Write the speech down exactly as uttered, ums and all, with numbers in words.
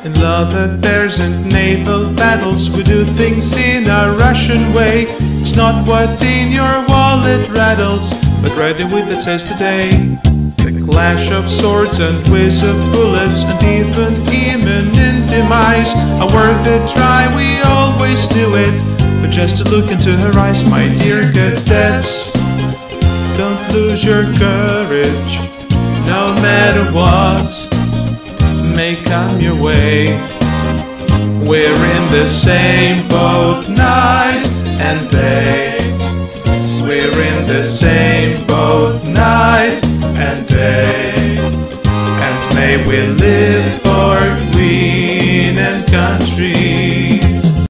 In love affairs and naval battles, we do things in a Russian way. It's not what in your wallet rattles, but ready with the taste of the day. The clash of swords and whiz of bullets, and even imminent demise are worth a try, we always do it. But just to look into her eyes, my dear cadets, don't lose your courage, no matter what may come your way. We're in the same boat night and day. We're in the same boat night and day. And may we live